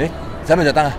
咦，使唔使着燈啊？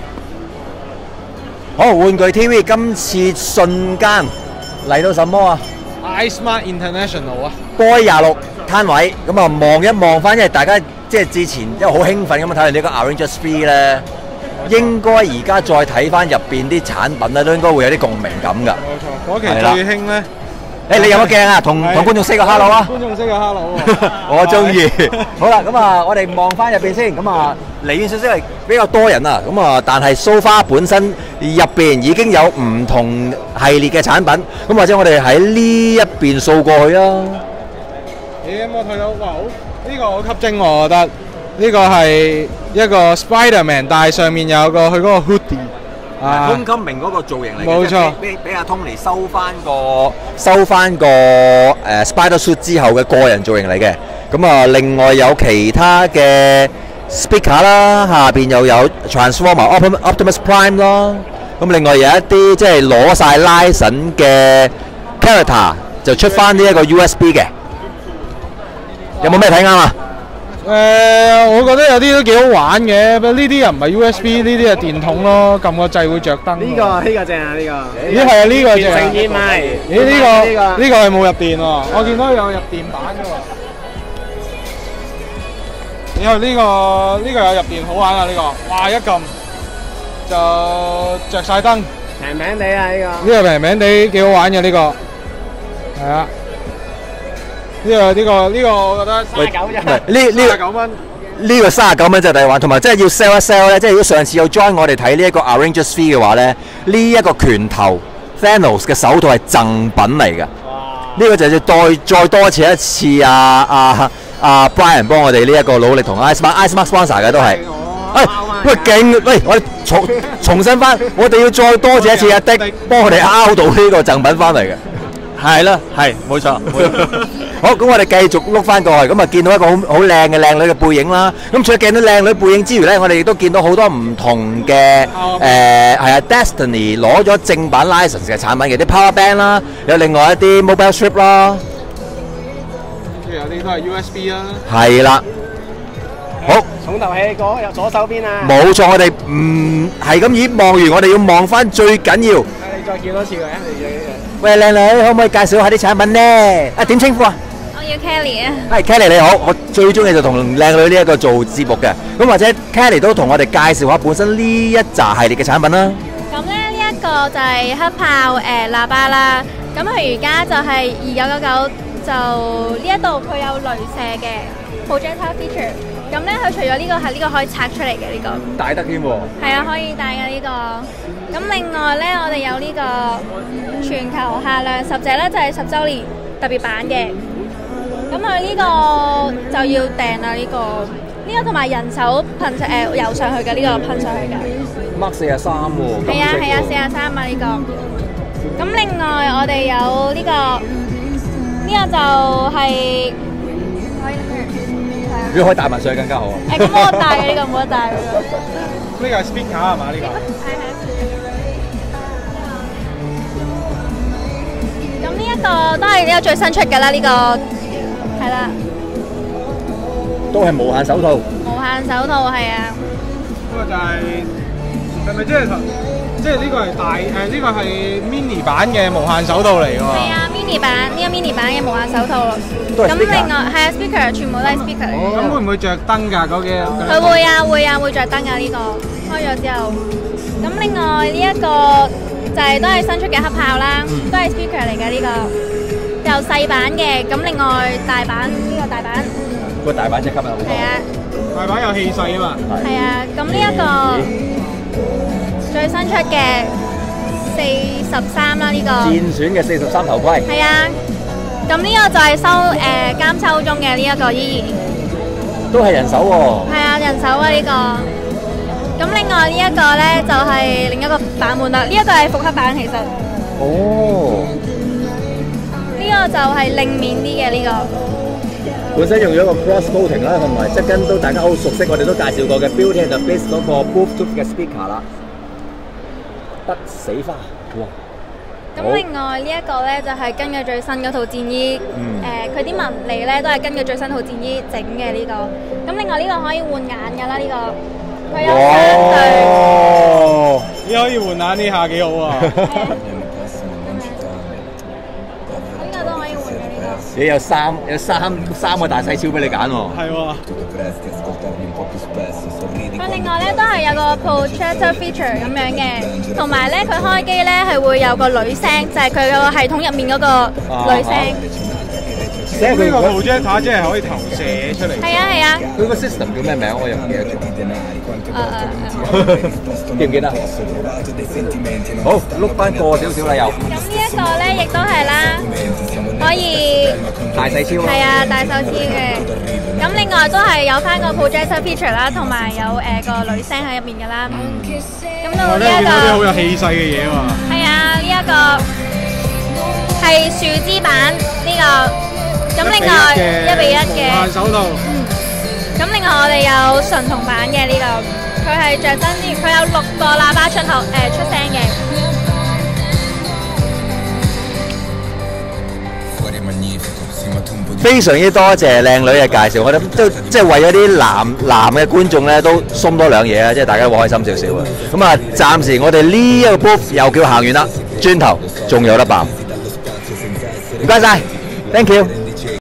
好，玩具 TV 今次瞬間嚟到什麼啊 iSmart International 啊 ？Boy 26攤位，咁啊望一望翻，因為大家即係之前因為好興奮咁樣睇完呢個 Avengers 3咧，應該而家再睇翻入邊啲產品咧，都應該會有啲共鳴感㗎。 冇錯，嗰期最興咧。 誒，你有冇鏡啊？同觀眾 say 個 hello 啊！ 觀眾 say 個 hello 我中意。好啦，咁啊，我哋望翻入邊先。咁啊，離遠少少係比較多人啊。咁啊，但係 so far 本身入邊已經有唔同系列嘅產品。咁或者我哋喺呢一邊掃過去啊。 咦，我睇到哇，呢個好吸睛喎，我覺得呢個係一個 Spider-Man， 但係上面有個佢嗰個 hoodie。 Homecoming 嗰個造型嚟嘅， 冇錯， 俾阿 Tony 收翻個Spider Suit 之後嘅個人造型嚟嘅。咁啊，另外有其他嘅 speaker 啦，下邊又有 Transformer Optimus Prime 啦。咁另外有一啲即係攞晒 license 嘅 character 就出翻呢一個 USB 嘅。有冇咩睇啱啊？ 我覺得有啲都幾好玩嘅，不過呢啲又唔係 USB， 呢啲係電筒咯，撳個掣會着燈。 呢個正啊，呢個。 咦係啊，呢個正。 成熱賣。 咦呢個係冇入電喎，我見到有入電版嘅喎。然後呢個有入電，好玩啊呢個，哇一撳就着晒燈。 平平地啊呢個。 呢個平平地幾好玩嘅呢個，係啊。呢個我覺得39蚊。 呢個39蚊真係抵玩，同埋真係要 sell 一 sell 咧，即係如果上次有 join 我哋睇呢一個 Avengers 3嘅話咧，呢一個拳頭 Thanos 嘅手套係贈品嚟㗎。呢個就要再多謝一次阿 Brian 幫我哋呢一個努力同 iSmart sponsor 嘅都係。喂勁！喂，我哋重新翻，我哋要再多謝一次阿的幫我哋拗到呢個贈品翻嚟嘅。係啦，係冇錯。好，咁我哋繼續碌翻過去，咁啊見到一個好靚嘅靚女嘅背影啦。咁除咗見到靚女背影之餘咧，我哋亦都見到好多唔同嘅係啊 Destiny 攞咗正版 license 嘅產品嘅啲 power band 啦，有另外一啲 mobile strip 啦。 有啲都係 USB 啦。 係啦。好。 重頭戲嗰右左手邊啊。 冇錯，我哋唔係咁已望完，我哋要望翻最緊要。 你再叫多次佢啊！ 喂，靚女，可唔可以介紹下啲產品咧？啊，點稱呼啊？ 我叫 Kelly 啊。 係 Kelly 你好，我最中意就同靚女呢一個做節目嘅。咁或者 Kelly 都同我哋介紹下本身呢一紮系列嘅產品啦。 咁咧呢一個就係黑豹喇叭啦。咁佢而家就係2999，就呢一度佢有雷射嘅 projector feature。咁咧佢除咗呢個係呢個可以拆出嚟嘅呢個。 帶得添喎。 係啊，可以帶嘅呢個。咁另外咧，我哋有呢個全球限量10隻咧，就係10週年特別版嘅。咁佢呢個就要訂啦，呢個同埋人手噴油上去嘅呢個噴上去嘅。 Mark 43喎。 係啊，43啊呢個。咁另外我哋有呢個就係可以如果可以帶埋上去更加好。 咁我帶嘅呢個冇得帶嘅。 呢個係 speaker 係嘛？呢個。 係。咁呢一個都係呢個最新出嘅啦，呢個係啦。 都係無限手套。 無限手套係啊。 呢個就係咪即係呢個係呢個係 mini 版嘅無限手套嚟㗎喎？ 係啊，mini 版呢個 mini 版嘅無限手套咯。咁另外係啊 speaker 全部都係 speaker 嚟嘅。 咁會唔會着燈㗎嗰幾？ 佢會着燈㗎呢個，開咗之後。咁另外呢一個就係都係新出嘅黑豹啦，都係 speaker 嚟嘅呢個，有細版嘅。咁另外大版呢個大版。 個大版即係吸引好多。 係啊。 大版有氣勢啊嘛。 係啊，咁呢一個。最新出嘅43啦，呢個戰選嘅43頭盔。 係啊，咁呢個就係監抽中嘅呢一個依然。 都係人手喎。 係啊，人手啊呢個。咁另外呢一個咧就係另一個版本啦，呢一個係復刻版其實。 哦。 呢個就係令面啲嘅呢個。 本身用咗個 cross coating 啦，同埋側跟都大家好熟悉，我哋都介紹過嘅 Beauty and the Beast 嗰個 Bluetooth 嘅 speaker 啦。不死花，哇！ 咁另外呢一個咧就係根據最新嗰套戰衣，佢啲紋理咧都係根據最新套戰衣整嘅呢個。咁另外呢個可以換眼㗎啦，呢個佢有3對。 哦， 你可以換下呢下幾好啊！ 呢個都可以換嘅呢個。 你有三個大細超俾你揀喎。 係喎。 佢另外咧都係有個 projector feature 咁樣嘅，同埋咧佢開機咧係會有個女聲，就係佢個系統入面嗰個女聲。 即係佢個 projector 即係可以投射出嚟。 係啊係啊。 佢個 system 叫咩名？我又唔記得咗。記唔記得？好，碌翻過少少啦又。 咁呢一個咧亦都係啦，可以大細超。 係啊，大手超嘅。咁另外都係有翻個 projector feature 啦，同埋有個女聲喺入面㗎啦。咁到呢一個啲好有氣勢嘅嘢喎。 係啊，呢一個係樹枝版呢個。咁另外1:1嘅手套。 咁另外我哋有純銅版嘅呢個，佢係着真啲，佢有6個喇叭出聲嘅。 非常之多謝靚女嘅介紹，我諗都即係為咗啲男嘅觀眾咧都鬆多兩嘢啊，即係大家會開心少少啊。咁啊，暫時我哋呢一個 booth 又叫行完啦，轉頭仲有得辦。唔該晒 ，thank you。